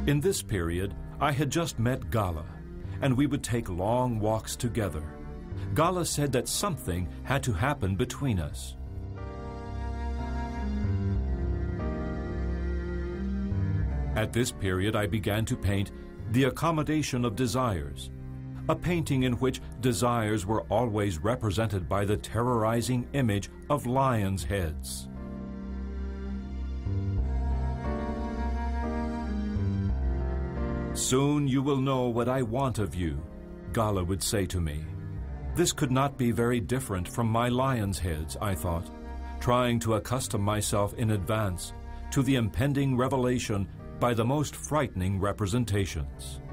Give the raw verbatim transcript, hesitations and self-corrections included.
In this period, I had just met Gala, and we would take long walks together. Gala said that something had to happen between us. At this period, I began to paint The Accomodation of Desires, a painting in which desires were always represented by the terrorizing image of lions' heads. "Soon you will know what I want of you," Gala would say to me. This could not be very different from my lions' heads, I thought, trying to accustom myself in advance to the impending revelation by the most frightening representations.